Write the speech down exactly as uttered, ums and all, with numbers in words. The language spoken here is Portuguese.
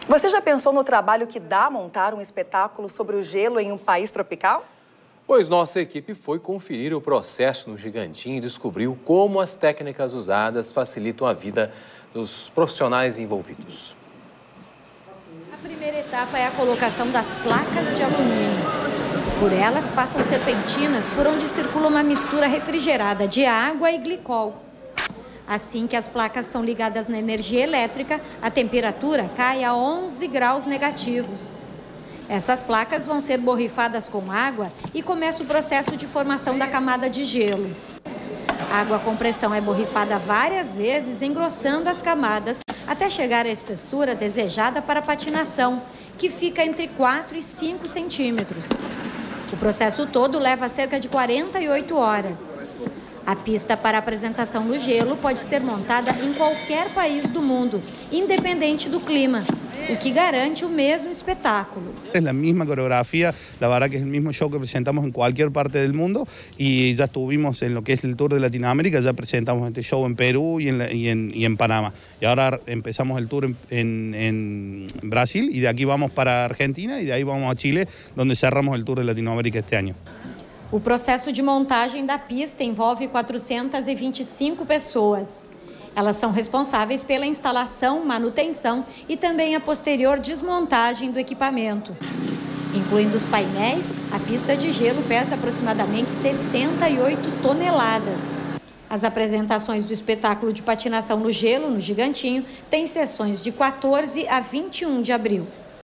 Você já pensou no trabalho que dá montar um espetáculo sobre o gelo em um país tropical? Pois nossa equipe foi conferir o processo no Gigantinho e descobriu como as técnicas usadas facilitam a vida dos profissionais envolvidos. A primeira etapa é a colocação das placas de alumínio. Por elas passam serpentinas por onde circula uma mistura refrigerada de água e glicol. Assim que as placas são ligadas na energia elétrica, a temperatura cai a onze graus negativos. Essas placas vão ser borrifadas com água e começa o processo de formação da camada de gelo. A água com pressão é borrifada várias vezes, engrossando as camadas, até chegar à espessura desejada para a patinação, que fica entre quatro e cinco centímetros. O processo todo leva cerca de quarenta e oito horas. A pista para apresentação no gelo pode ser montada em qualquer país do mundo, independente do clima, o que garante o mesmo espetáculo. É a mesma coreografia, la verdad que es el mismo show que presentamos en cualquier parte del mundo y ya estuvimos en lo que es el Tour de Latinoamérica, ya presentamos este show en Perú y en, la, y en, y en Panamá. Y ahora empezamos el tour en, en, en Brasil y de aquí vamos para Argentina y de ahí vamos a Chile, donde cerramos el Tour de Latinoamérica este año. O processo de montagem da pista envolve quatrocentas e vinte e cinco pessoas. Elas são responsáveis pela instalação, manutenção e também a posterior desmontagem do equipamento. Incluindo os painéis, a pista de gelo pesa aproximadamente sessenta e oito toneladas. As apresentações do espetáculo de patinação no gelo, no Gigantinho, têm sessões de quatorze a vinte e um de abril.